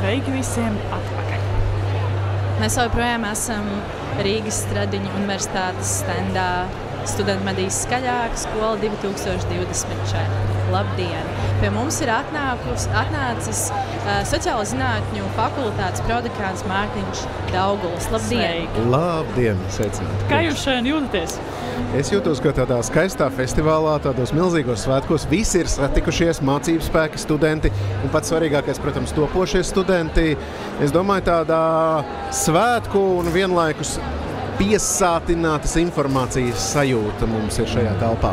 Sveiki visiem atpakaļ! Mēs joprojām esam Rīgas Stradiņu universitātes standā Studentmedijas skaļāka skola 2024. Labdien! Pie mums ir atnācis sociālo zinātņu fakultātes prodekāns Mārtiņš Daugulis. Labdien! Sveiki. Labdien! Sveicināti! Kā jūs šodien jūtaties? Es jūtos, ka tādā skaistā festivālā, tādos milzīgos svētkos visi ir satikušies, mācību spēki, studenti un pats svarīgākais, protams, topošie studenti. Es domāju, tādā svētku un vienlaikus piesātinātas informācijas sajūta mums ir šajā telpā.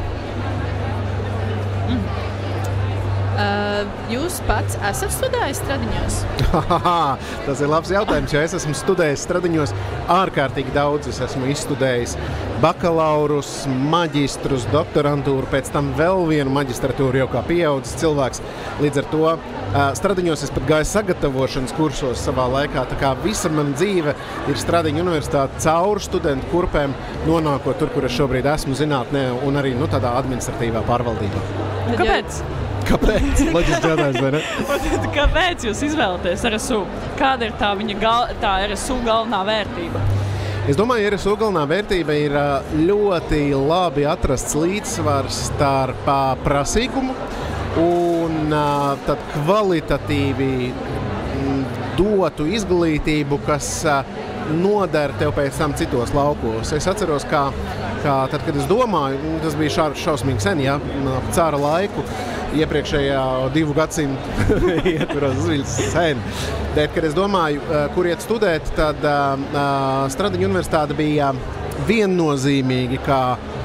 Jūs pats esat studējis Stradiņos? Tas ir labs jautājums, jo es esmu studējis Stradiņos ārkārtīgi daudz. Es esmu izstudējis bakalaurus, maģistrus, doktorantūru, pēc tam vēl vienu maģistratūru jau kā pieaudzis cilvēks. Līdz ar to Stradiņos es pat gāju sagatavošanas kursos savā laikā. Tā kā visa mana dzīve ir Stradiņu universitāte cauri studentu kurpēm, nonākot tur, kur es šobrīd esmu zinātnē un arī tādā administratīvā pārvaldībā. Kāpēc? Kāpēc? Loģiski jautājums, vai ne? Kāpēc jūs izvēlaties RSU? Kāda ir tā RSU galvenā vērtība? Es domāju, RSU galvenā vērtība ir ļoti labi atrasts līdzsvars starp prasīgumu un tad kvalitatīvi dotu izglītību, kas nodara tev pēc tam citos laukos. Es atceros, kā tad, kad es domāju, tas bija šausmīgi sen, ja, cara laiku, iepriekšējā 2 gadsimtu ietvaros, tas bija sen. Bet, kad es domāju, kur iet studēt, tad Stradiņu universitāte bija viennozīmīgi kā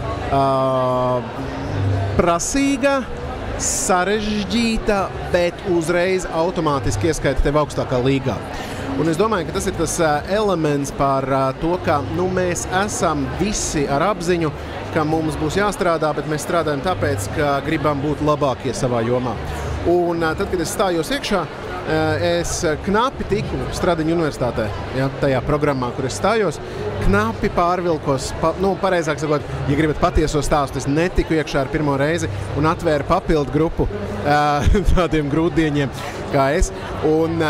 prasīga, sarežģīta, bet uzreiz automātiski ieskaita tev augstākā līgā. Un es domāju, ka tas ir tas elements par to, ka mēs esam visi ar apziņu, ka mums būs jāstrādā, bet mēs strādājam tāpēc, ka gribam būt labākie savā jomā. Un tad, kad es stājos iekšā, es knapi tiku Stradiņu universitātē, ja, tajā programmā, kur es stājos, knapi pārvilkos, pareizāk sakot, ja gribat patieso stāstu, es netiku iekšā ar pirmo reizi un atvēru papildu grupu tādiem grūtdieņiem kā es. Un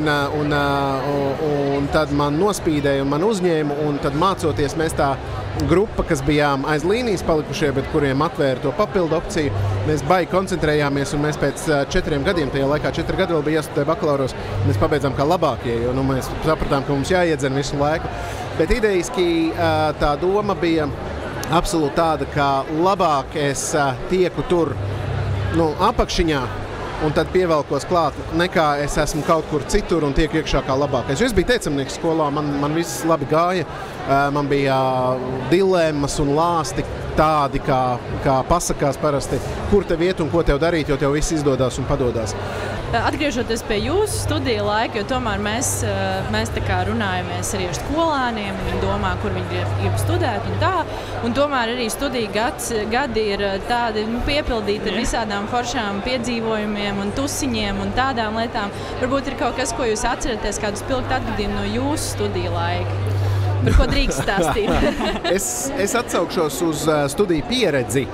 tad man nospīdēja un man uzņēma, un tad mācoties mēs tā grupa, kas bijām aiz līnijas palikušie, bet kuriem atvēra to papildu opciju, mēs baigi koncentrējāmies, un mēs pēc 4 gadiem, tajā laikā 4 gadi vēl bija jāstudē bakalauros, mēs pabeidzām kā labākie, jo mēs sapratām, ka mums jāiedzen visu laiku. Bet idejiski tā doma bija absolūti tāda, ka labāk es tieku tur apakšiņā, un tad pievelkos klāt, nekā es esmu kaut kur citur un tiek iekšā kā labākais. Jo es biju teicamnieks skolā, man viss labi gāja, man bija dilemmas un lāsti tādi, kā pasakās parasti, kur tev iet un ko tev darīt, jo tev viss izdodās un padodās. Atgriežoties pie jūsu studiju laika, jo tomēr mēs tā kā runājamies arī ar skolāniem, viņi domā, kur viņi grib studēt un tā, un tomēr arī studiju gadi ir tādi piepildīti ar visādām foršām piedzīvojumiem un tusiņiem un tādām lietām. Varbūt ir kaut kas, ko jūs atceraties, kādu spilgtu atgadījumu no jūsu studiju laika, par ko drīkst stāstīt? Es atsaukšos uz studiju pieredzi.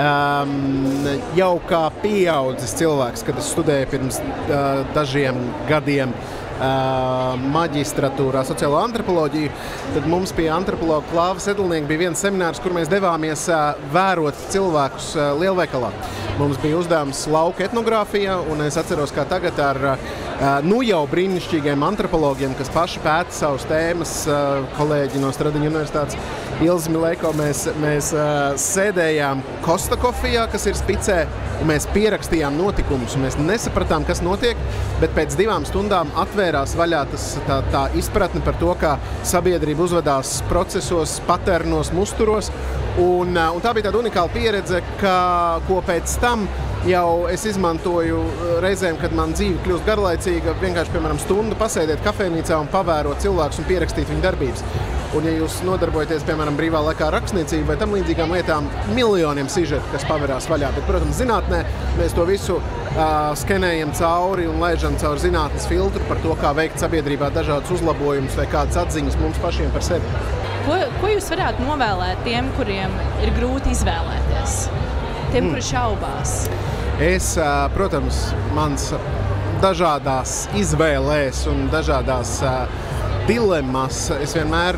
Jau kā pieaudzis cilvēks, kad es studēju pirms dažiem gadiem maģistratūrā sociālo antropoloģiju, tad mums pie antropologa Klāva Sedlnieka bija viens seminārs, kur mēs devāmies vērot cilvēkus lielveikalā. Mums bija uzdevums lauka etnogrāfijā, un es atceros, kā tagad ar jau brīnišķīgiem antropologiem, kas paši pēta savas tēmas, kolēģi no Stradiņu universitātes, Ilzi Milejko, mēs sēdējām Kosta kofijā, kas ir Spicē, un mēs pierakstījām notikumus, un mēs nesapratām, kas notiek, bet pēc 2 stundām atvērās vaļā tā izpratne par to, kā sabiedrība uzvedās procesos, paternos, musturos, un tā bija tāda unikāla pieredze, ko pēc tam jau es izmantoju reizēm, kad man dzīve kļūst garlaicīga, vienkārši, piemēram, stundu pasēdēt kafejnīcā un pavērot cilvēkus un pierakstīt viņu darbības. Un, ja jūs nodarbojaties, piemēram, brīvā laikā rakstniecību vai tam līdzīgām lietām, miljoniem sižetu, kas paverās vaļā. Bet, protams, zinātnē mēs to visu skenējam cauri un laižam cauri zinātnes filtru par to, kā veikt sabiedrībā dažādus uzlabojumus vai kādas atziņas mums pašiem par sevi. Ko jūs varētu novēlēt tiem, kuriem ir grūti izvēlēties? Tiem, kuri šaubās? Protams, mans dažādās izvēlēs un dažādās dilemmas es vienmēr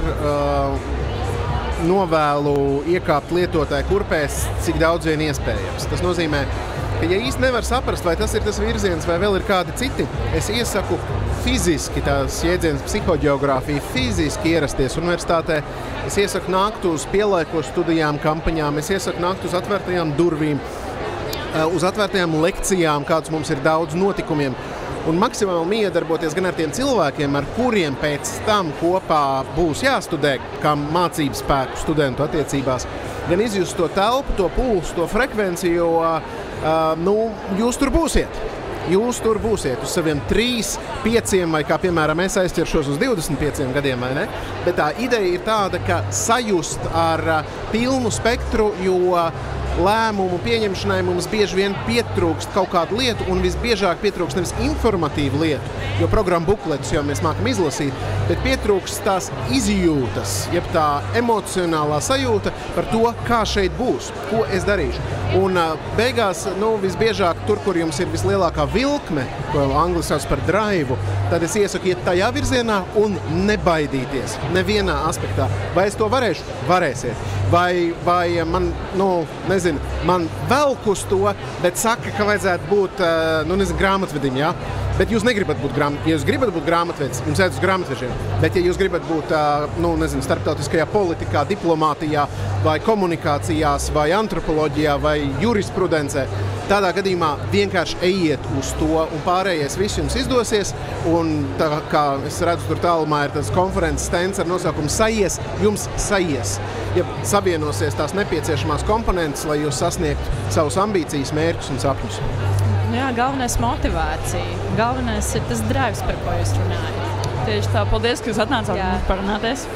novēlu iekāpt lietotāju kurpēs, cik daudz vien iespējams. Tas nozīmē, ka ja īsti nevar saprast, vai tas ir tas virziens, vai vēl ir kādi citi, es iesaku fiziski, tās jēdziens psihoģeogrāfija, fiziski ierasties universitātē. Es iesaku nākt uz pielaiko studijām, kampaņām, es iesaku nākt uz atvērtajām durvīm, uz atvērtajām lekcijām, kāds mums ir daudz notikumiem. Un maksimāli miedarboties gan ar tiem cilvēkiem, ar kuriem pēc tam kopā būs jāstudē, kā mācību spēku studentu attiecībās, gan izjust to telpu, to pulsu, to frekvenci, jo jūs tur būsiet. Jūs tur būsiet uz saviem 3, 5 vai kā piemēram es aizķeršos uz 25 gadiem, vai ne? Bet tā ideja ir tāda, ka sajust ar pilnu spektru, jo lēmumu pieņemšanai mums bieži vien pietrūkst kaut kādu lietu, un visbiežāk pietrūkst nevis informatīvu lietu, jo programmu bukletus jau mēs mākam izlasīt, bet pietrūkst tās izjūtas, jeb tā emocionālā sajūta par to, kā šeit būs, ko es darīšu. Un beigās, visbiežāk tur, kur jums ir vislielākā vilkme, ko angļu sauc par drive, tad es iesaku iet tajā virzienā un nebaidīties nevienā aspektā. Vai es to varēšu? Varēsiet. Vai man, man velk uz to, bet saka, ka vajadzētu būt, grāmatvedim, jā? Bet jūs negribat būt grāmatvedis. Ja jūs gribat būt grāmatvedis, jums iet uz grāmatvežiem. Bet ja jūs gribat būt, starptautiskajā politikā, diplomātijā, vai komunikācijās, vai antropoloģijā, vai jurisprudencē, tādā gadījumā vienkārši ejiet uz to, un pārējais viss jums izdosies. Un tā kā es redzu, tur tālumā ir tas konferences stends ar nosaukumu Sajies, jums sajies. Ja savienosies tās nepieciešamās komponentes, lai jūs sasniegtu savus ambīcijas, mērķus un sapņus. Jā, galvenais motivācija. Galvenais ir tas drives, par ko jūs runājat. Tieši tā, paldies, ka jūs atnācāt mums parunāties.